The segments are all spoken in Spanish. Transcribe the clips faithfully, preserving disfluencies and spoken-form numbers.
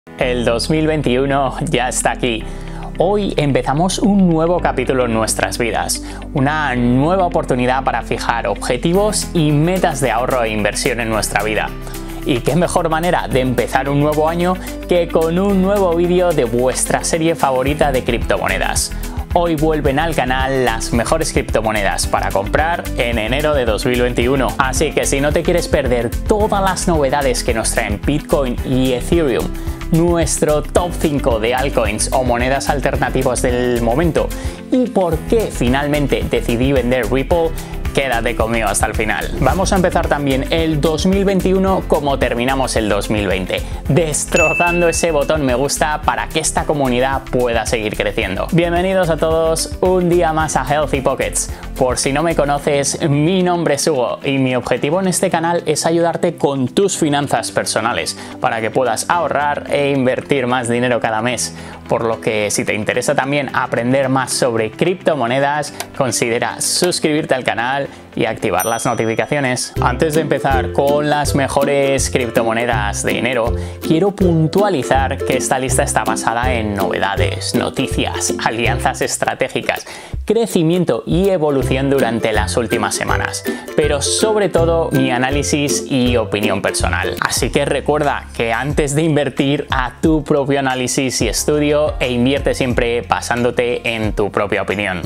El dos mil veintiuno ya está aquí. Hoy empezamos un nuevo capítulo en nuestras vidas, una nueva oportunidad para fijar objetivos y metas de ahorro e inversión en nuestra vida. Y qué mejor manera de empezar un nuevo año que con un nuevo vídeo de vuestra serie favorita de criptomonedas. Hoy vuelven al canal las mejores criptomonedas para comprar en enero de dos mil veintiuno. Así que si no te quieres perder todas las novedades que nos traen Bitcoin y Ethereum, nuestro top cinco de altcoins o monedas alternativas del momento y por qué finalmente decidí vender Ripple, quédate conmigo hasta el final. Vamos a empezar también el dos mil veintiuno como terminamos el dos mil veinte, destrozando ese botón me gusta para que esta comunidad pueda seguir creciendo. Bienvenidos a todos un día más a Healthy Pockets. Por si no me conoces, mi nombre es Hugo y mi objetivo en este canal es ayudarte con tus finanzas personales para que puedas ahorrar e invertir más dinero cada mes. Por lo que si te interesa también aprender más sobre criptomonedas, considera suscribirte al canal y activar las notificaciones. Antes de empezar con las mejores criptomonedas de enero, quiero puntualizar que esta lista está basada en novedades, noticias, alianzas estratégicas, crecimiento y evolución durante las últimas semanas, pero sobre todo mi análisis y opinión personal. Así que recuerda que antes de invertir, a tu propio análisis y estudio e invierte siempre basándote en tu propia opinión.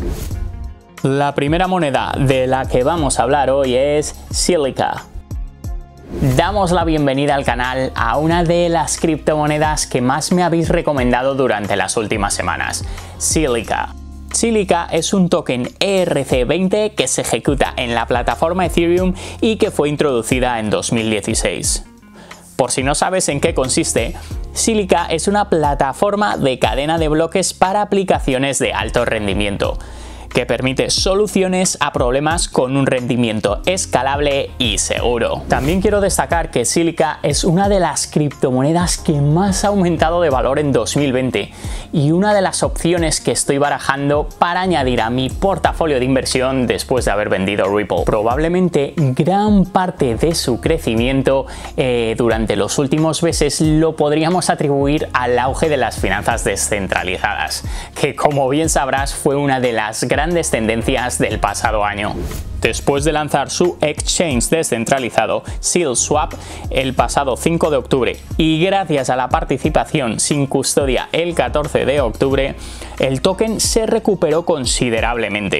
La primera moneda de la que vamos a hablar hoy es Silica. Damos la bienvenida al canal a una de las criptomonedas que más me habéis recomendado durante las últimas semanas, Silica. Silica es un token E R C veinte que se ejecuta en la plataforma Ethereum y que fue introducida en dos mil dieciséis. Por si no sabes en qué consiste, Silica es una plataforma de cadena de bloques para aplicaciones de alto rendimiento, que permite soluciones a problemas con un rendimiento escalable y seguro. También quiero destacar que Silica es una de las criptomonedas que más ha aumentado de valor en dos mil veinte y una de las opciones que estoy barajando para añadir a mi portafolio de inversión después de haber vendido Ripple. Probablemente gran parte de su crecimiento eh, durante los últimos meses lo podríamos atribuir al auge de las finanzas descentralizadas, que como bien sabrás fue una de las grandes grandes tendencias del pasado año. Después de lanzar su exchange descentralizado SealSwap el pasado cinco de octubre y gracias a la participación sin custodia el catorce de octubre, el token se recuperó considerablemente,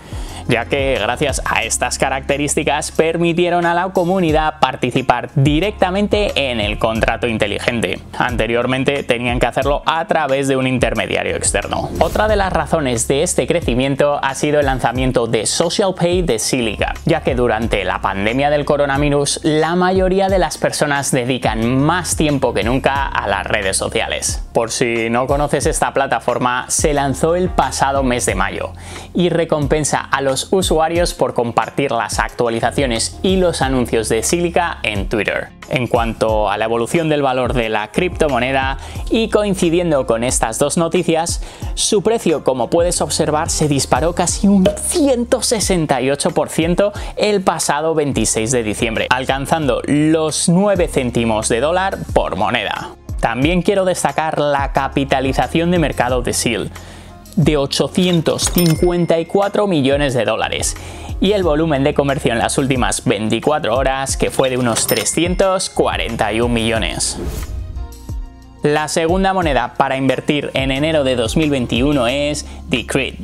ya que gracias a estas características permitieron a la comunidad participar directamente en el contrato inteligente. Anteriormente tenían que hacerlo a través de un intermediario externo. Otra de las razones de este crecimiento ha sido el lanzamiento de Social Pay de Silica, ya que durante la pandemia del coronavirus la mayoría de las personas dedican más tiempo que nunca a las redes sociales. Por si no conoces esta plataforma, se lanzó el pasado mes de mayo y recompensa a los usuarios por compartir las actualizaciones y los anuncios de Silica en Twitter. En cuanto a la evolución del valor de la criptomoneda y coincidiendo con estas dos noticias, su precio, como puedes observar, se disparó casi un ciento sesenta y ocho por ciento el pasado veintiséis de diciembre, alcanzando los nueve céntimos de dólar por moneda. También quiero destacar la capitalización de mercado de S E A L, de ochocientos cincuenta y cuatro millones de dólares y el volumen de comercio en las últimas veinticuatro horas que fue de unos trescientos cuarenta y un millones. La segunda moneda para invertir en enero de dos mil veintiuno es Decred.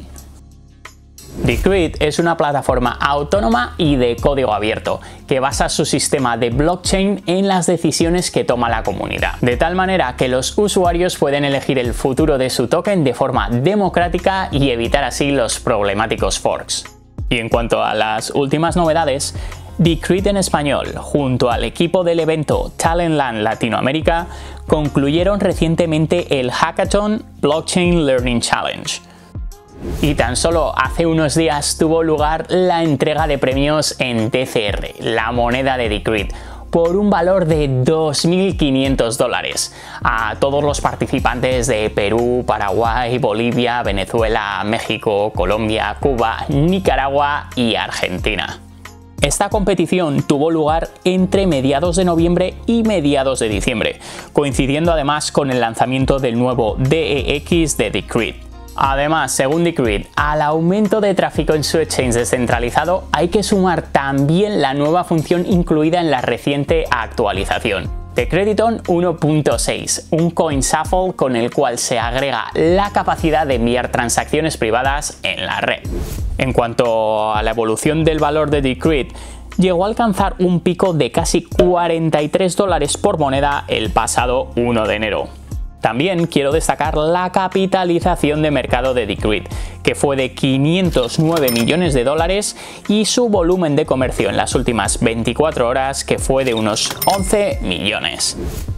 Decred es una plataforma autónoma y de código abierto que basa su sistema de blockchain en las decisiones que toma la comunidad, de tal manera que los usuarios pueden elegir el futuro de su token de forma democrática y evitar así los problemáticos forks. Y en cuanto a las últimas novedades, Decred en español, junto al equipo del evento Talentland Latinoamérica, concluyeron recientemente el Hackathon Blockchain Learning Challenge. Y tan solo hace unos días tuvo lugar la entrega de premios en D C R, la moneda de Decred, por un valor de dos mil quinientos dólares a todos los participantes de Perú, Paraguay, Bolivia, Venezuela, México, Colombia, Cuba, Nicaragua y Argentina. Esta competición tuvo lugar entre mediados de noviembre y mediados de diciembre, coincidiendo además con el lanzamiento del nuevo D E X de Decred. Además, según Decred, al aumento de tráfico en su exchange descentralizado hay que sumar también la nueva función incluida en la reciente actualización, Decrediton uno punto seis, un coin shuffle con el cual se agrega la capacidad de enviar transacciones privadas en la red. En cuanto a la evolución del valor de Decred, llegó a alcanzar un pico de casi cuarenta y tres dólares por moneda el pasado uno de enero. También quiero destacar la capitalización de mercado de Decred, que fue de quinientos nueve millones de dólares, y su volumen de comercio en las últimas veinticuatro horas, que fue de unos once millones.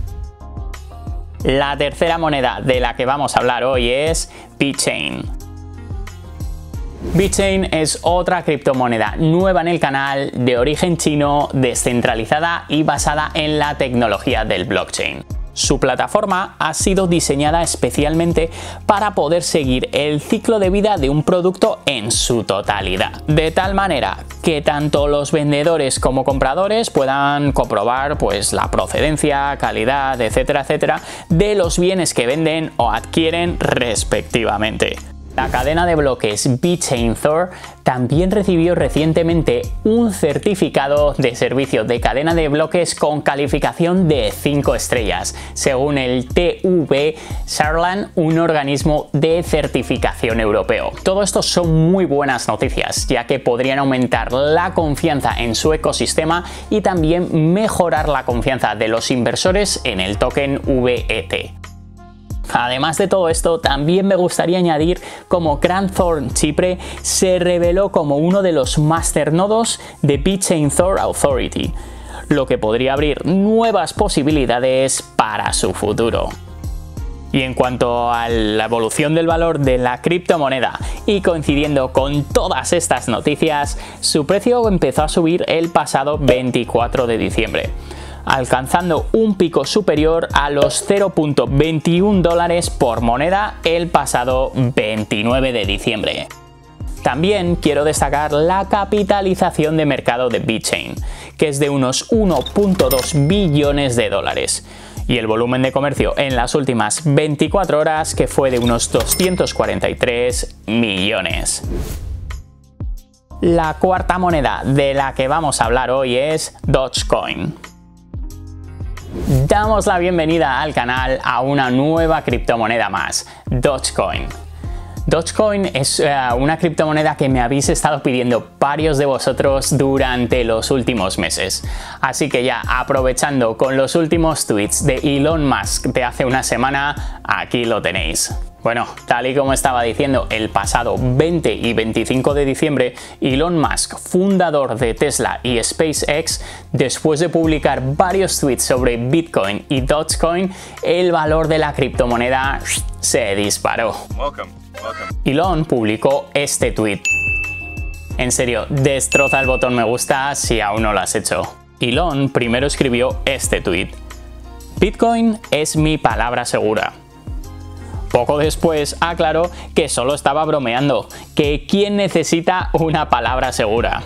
La tercera moneda de la que vamos a hablar hoy es VeChain. VeChain es otra criptomoneda nueva en el canal, de origen chino, descentralizada y basada en la tecnología del blockchain. Su plataforma ha sido diseñada especialmente para poder seguir el ciclo de vida de un producto en su totalidad, de tal manera que tanto los vendedores como compradores puedan comprobar pues, la procedencia, calidad, etcétera, etcétera, de los bienes que venden o adquieren respectivamente. La cadena de bloques VeChain Thor también recibió recientemente un certificado de servicio de cadena de bloques con calificación de cinco estrellas, según el T V Sharland, un organismo de certificación europeo. Todo esto son muy buenas noticias, ya que podrían aumentar la confianza en su ecosistema y también mejorar la confianza de los inversores en el token V E T. Además de todo esto, también me gustaría añadir cómo Grant Thornton Chipre se reveló como uno de los masternodos de VeChain Thor Authority, lo que podría abrir nuevas posibilidades para su futuro. Y en cuanto a la evolución del valor de la criptomoneda, y coincidiendo con todas estas noticias, su precio empezó a subir el pasado veinticuatro de diciembre. Alcanzando un pico superior a los cero punto veintiún dólares por moneda el pasado veintinueve de diciembre. También quiero destacar la capitalización de mercado de VeChain, que es de unos uno punto dos billones de dólares, y el volumen de comercio en las últimas veinticuatro horas, que fue de unos doscientos cuarenta y tres millones. La cuarta moneda de la que vamos a hablar hoy es Dogecoin. Damos la bienvenida al canal a una nueva criptomoneda más, Dogecoin. Dogecoin es uh, una criptomoneda que me habéis estado pidiendo varios de vosotros durante los últimos meses. Así que ya aprovechando con los últimos tweets de Elon Musk de hace una semana, aquí lo tenéis. Bueno, tal y como estaba diciendo, el pasado veinte y veinticinco de diciembre, Elon Musk, fundador de Tesla y SpaceX, después de publicar varios tweets sobre Bitcoin y Dogecoin, el valor de la criptomoneda se disparó. Welcome, welcome. Elon publicó este tweet. En serio, destroza el botón me gusta si aún no lo has hecho. Elon primero escribió este tweet: Bitcoin es mi palabra segura. Poco después aclaró que solo estaba bromeando, que quién necesita una palabra segura.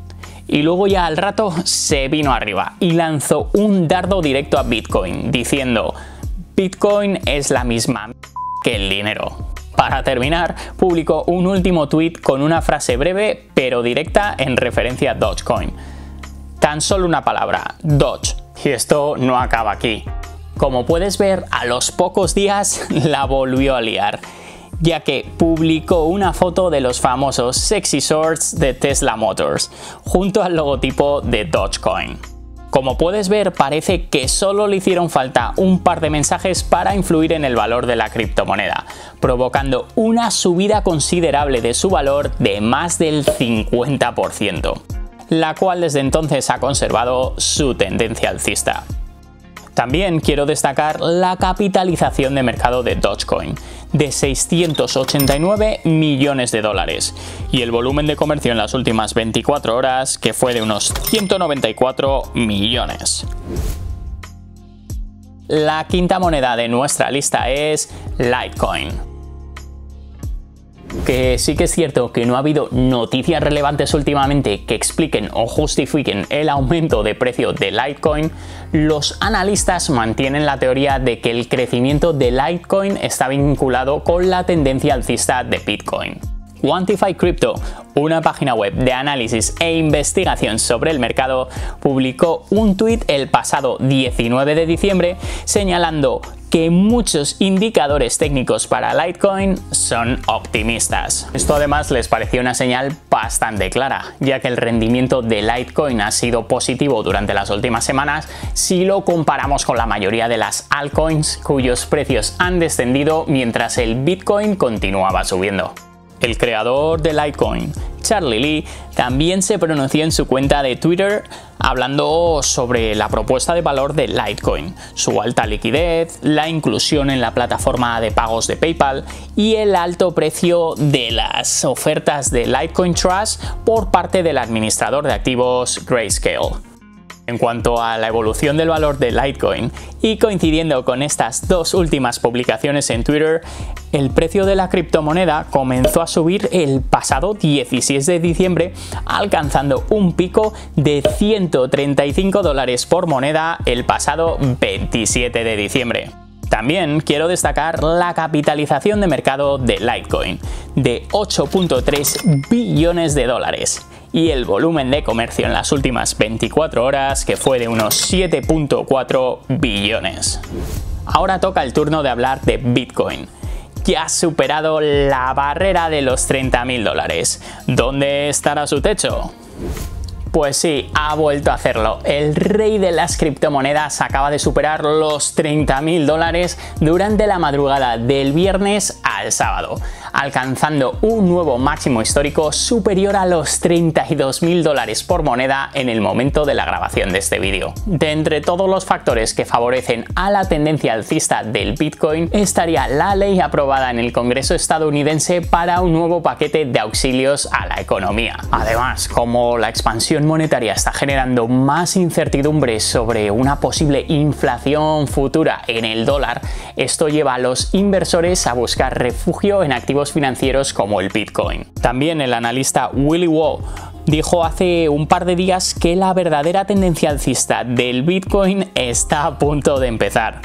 Y luego ya al rato se vino arriba y lanzó un dardo directo a Bitcoin, diciendo: Bitcoin es la misma que el dinero. Para terminar, publicó un último tweet con una frase breve pero directa en referencia a Dogecoin. Tan solo una palabra, Doge. Y esto no acaba aquí. Como puedes ver, a los pocos días la volvió a liar, ya que publicó una foto de los famosos sexy shorts de Tesla Motors, junto al logotipo de Dogecoin. Como puedes ver, parece que solo le hicieron falta un par de mensajes para influir en el valor de la criptomoneda, provocando una subida considerable de su valor de más del cincuenta por ciento, la cual desde entonces ha conservado su tendencia alcista. También quiero destacar la capitalización de mercado de Dogecoin, de seiscientos ochenta y nueve millones de dólares, y el volumen de comercio en las últimas veinticuatro horas, que fue de unos ciento noventa y cuatro millones. La quinta moneda de nuestra lista es Litecoin. Aunque sí que es cierto que no ha habido noticias relevantes últimamente que expliquen o justifiquen el aumento de precio de Litecoin, los analistas mantienen la teoría de que el crecimiento de Litecoin está vinculado con la tendencia alcista de Bitcoin. Quantify Crypto, una página web de análisis e investigación sobre el mercado, publicó un tuit el pasado diecinueve de diciembre señalando que muchos indicadores técnicos para Litecoin son optimistas. Esto además les pareció una señal bastante clara, ya que el rendimiento de Litecoin ha sido positivo durante las últimas semanas si lo comparamos con la mayoría de las altcoins cuyos precios han descendido mientras el Bitcoin continuaba subiendo. El creador de Litecoin, Charlie Lee, también se pronunció en su cuenta de Twitter hablando sobre la propuesta de valor de Litecoin, su alta liquidez, la inclusión en la plataforma de pagos de PayPal y el alto precio de las ofertas de Litecoin Trust por parte del administrador de activos Grayscale. En cuanto a la evolución del valor de Litecoin, y coincidiendo con estas dos últimas publicaciones en Twitter, el precio de la criptomoneda comenzó a subir el pasado dieciséis de diciembre, alcanzando un pico de ciento treinta y cinco dólares por moneda el pasado veintisiete de diciembre. También quiero destacar la capitalización de mercado de Litecoin, de ocho punto tres billones de dólares, y el volumen de comercio en las últimas veinticuatro horas, que fue de unos siete punto cuatro billones. Ahora toca el turno de hablar de Bitcoin, que ha superado la barrera de los treinta mil dólares. ¿Dónde estará su techo? Pues sí, ha vuelto a hacerlo. El rey de las criptomonedas acaba de superar los treinta mil dólares durante la madrugada del viernes al sábado, alcanzando un nuevo máximo histórico superior a los treinta y dos mil dólares por moneda en el momento de la grabación de este vídeo. De entre todos los factores que favorecen a la tendencia alcista del Bitcoin estaría la ley aprobada en el Congreso estadounidense para un nuevo paquete de auxilios a la economía. Además, como la expansión monetaria está generando más incertidumbre sobre una posible inflación futura en el dólar, esto lleva a los inversores a buscar refugio en activos financieros como el Bitcoin. También el analista Willy Woo dijo hace un par de días que la verdadera tendencia alcista del Bitcoin está a punto de empezar.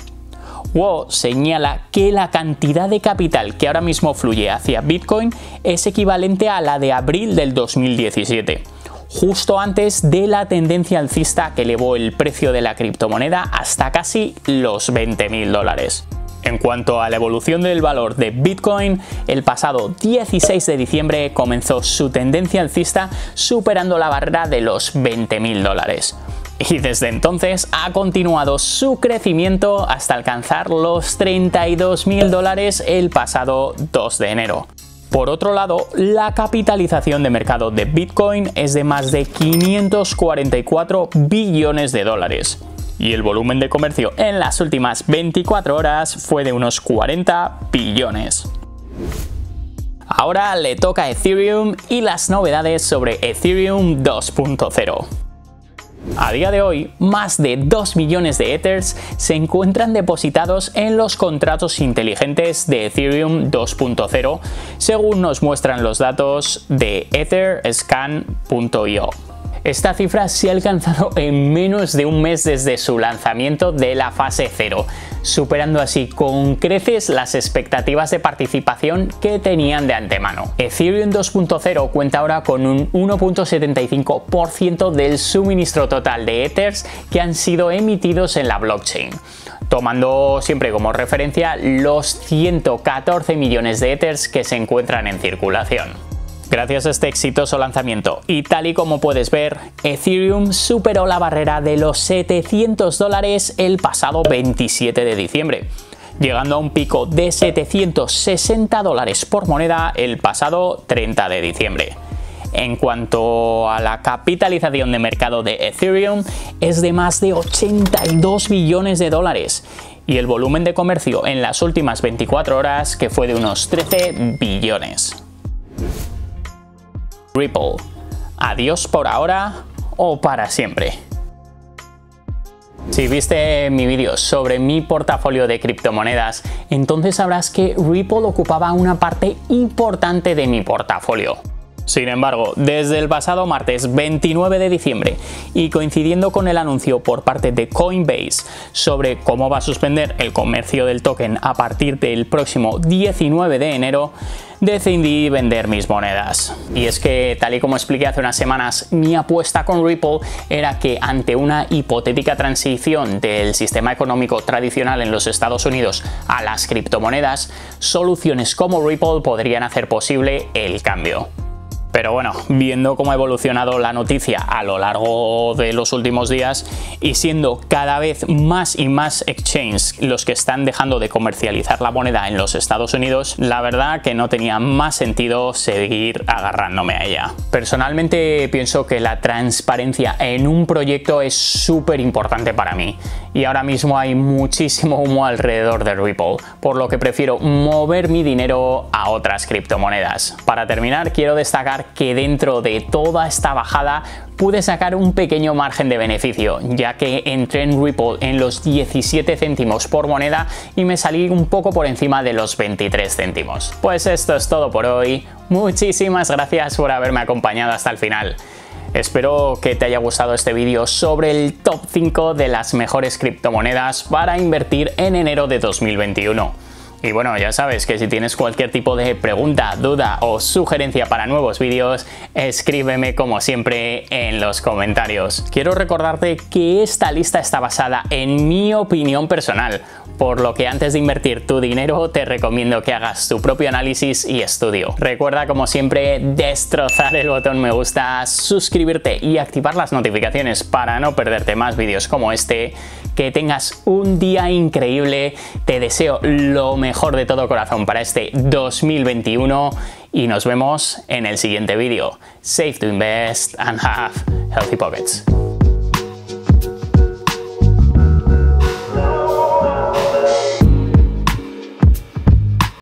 Woo señala que la cantidad de capital que ahora mismo fluye hacia Bitcoin es equivalente a la de abril del dos mil diecisiete. Justo antes de la tendencia alcista que elevó el precio de la criptomoneda hasta casi los veinte mil dólares. En cuanto a la evolución del valor de Bitcoin, el pasado dieciséis de diciembre comenzó su tendencia alcista superando la barrera de los veinte mil dólares. Y desde entonces ha continuado su crecimiento hasta alcanzar los treinta y dos mil dólares el pasado dos de enero. Por otro lado, la capitalización de mercado de Bitcoin es de más de quinientos cuarenta y cuatro billones de dólares. Y el volumen de comercio en las últimas veinticuatro horas fue de unos cuarenta billones. Ahora le toca a Ethereum y las novedades sobre Ethereum dos punto cero. A día de hoy, más de dos millones de Ethers se encuentran depositados en los contratos inteligentes de Ethereum dos punto cero, según nos muestran los datos de etherscan punto i o. Esta cifra se ha alcanzado en menos de un mes desde su lanzamiento de la fase cero, superando así con creces las expectativas de participación que tenían de antemano. Ethereum dos punto cero cuenta ahora con un uno punto setenta y cinco por ciento del suministro total de Ethers que han sido emitidos en la blockchain, tomando siempre como referencia los ciento catorce millones de Ethers que se encuentran en circulación. Gracias a este exitoso lanzamiento y tal y como puedes ver, Ethereum superó la barrera de los setecientos dólares el pasado veintisiete de diciembre, llegando a un pico de setecientos sesenta dólares por moneda el pasado treinta de diciembre. En cuanto a la capitalización de mercado de Ethereum, es de más de ochenta y dos billones de dólares y el volumen de comercio en las últimas veinticuatro horas que fue de unos trece billones. Ripple. Adiós por ahora o para siempre. Si viste mi vídeo sobre mi portafolio de criptomonedas, entonces sabrás que Ripple ocupaba una parte importante de mi portafolio. Sin embargo, desde el pasado martes veintinueve de diciembre y coincidiendo con el anuncio por parte de Coinbase sobre cómo va a suspender el comercio del token a partir del próximo diecinueve de enero, decidí vender mis monedas. Y es que, tal y como expliqué hace unas semanas, mi apuesta con Ripple era que ante una hipotética transición del sistema económico tradicional en los Estados Unidos a las criptomonedas, soluciones como Ripple podrían hacer posible el cambio. Pero bueno, viendo cómo ha evolucionado la noticia a lo largo de los últimos días y siendo cada vez más y más exchanges los que están dejando de comercializar la moneda en los Estados Unidos, la verdad que no tenía más sentido seguir agarrándome a ella. Personalmente pienso que la transparencia en un proyecto es súper importante para mí y ahora mismo hay muchísimo humo alrededor de Ripple, por lo que prefiero mover mi dinero a otras criptomonedas. Para terminar, quiero destacar que dentro de toda esta bajada pude sacar un pequeño margen de beneficio, ya que entré en Ripple en los diecisiete céntimos por moneda y me salí un poco por encima de los veintitrés céntimos. Pues esto es todo por hoy. Muchísimas gracias por haberme acompañado hasta el final. Espero que te haya gustado este vídeo sobre el top cinco de las mejores criptomonedas para invertir en enero de dos mil veintiuno. Y bueno, ya sabes que si tienes cualquier tipo de pregunta, duda o sugerencia para nuevos vídeos, escríbeme como siempre en los comentarios. Quiero recordarte que esta lista está basada en mi opinión personal, por lo que antes de invertir tu dinero te recomiendo que hagas tu propio análisis y estudio. Recuerda como siempre destrozar el botón me gusta, suscribirte y activar las notificaciones para no perderte más vídeos como este. Que tengas un día increíble, te deseo lo mejor de todo corazón para este dos mil veintiuno y nos vemos en el siguiente vídeo. Save to invest and have healthy pockets.